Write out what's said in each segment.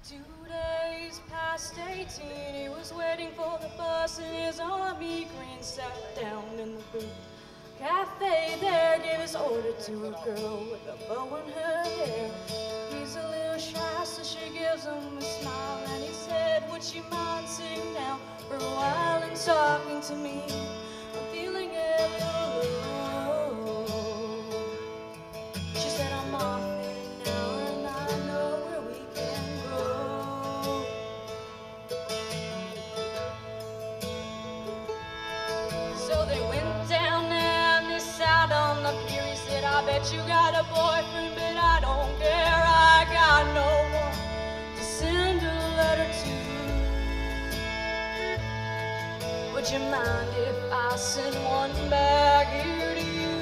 2 days past 18, he was waiting for the bus in his army green, sat down in the booth cafe there, gave his order to a girl with a bow in her hair. He's a little shy, so she gives him a smile, and he said, would she mind sitting down for a while and talking to me? I'm feeling a little low. She said, I'm off here now, and I know where we can go. So they went down and they sat on the pier. He said, I bet you got a boyfriend, but I don't care. I got no one to send a letter to. Would you mind if I send one back here to you?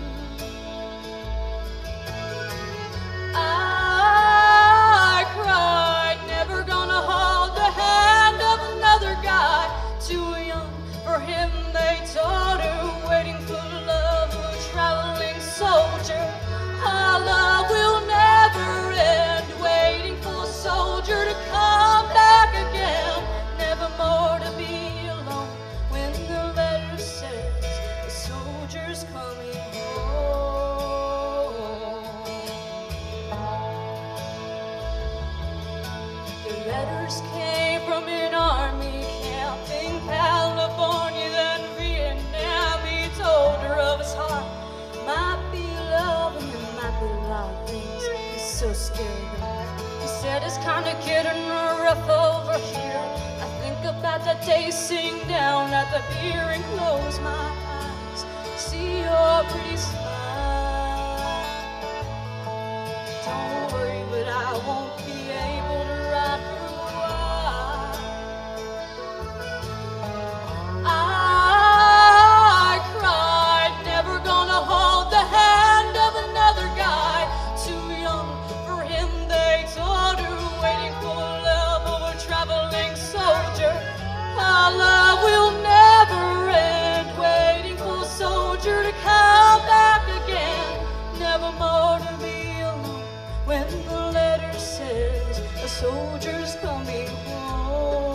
I cried, never gonna hold the hand of another guy. Too young for him, they told her, waiting for love of a traveling soldier. Our love will never end, waiting for a soldier to come back again. Never more to be alone when the letter says the soldier's coming home. The letters came from an army camp in California, then Vietnam. He told her of his heart might be love, and there might be a lot of things he's so scared of. He said it's kinda getting rough over here. I think about that day sitting down at the pier and close my eyes, see your pretty smile. Don't worry, but I won't be able to ride for a while. I cried, never gonna hold the hand of another guy. Too young for him, they told her, waiting for love of a traveling soldier. Our love will never end, waiting for a soldier to come back again. Never more to be alone when the letter says a soldier's coming home.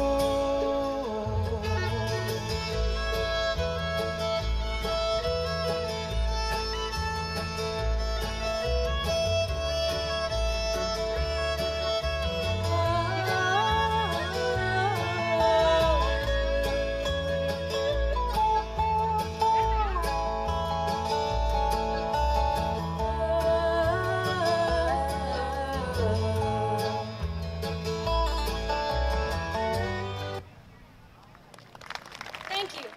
Thank you.